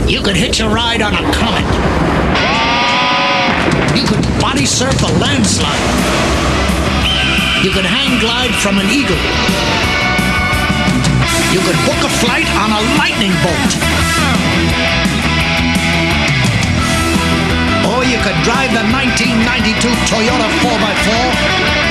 You could hitch a ride on a Comet. You could body surf a landslide. You could hang glide from an eagle. You could book a flight on a lightning bolt. Or you could drive the 1992 Toyota 4x4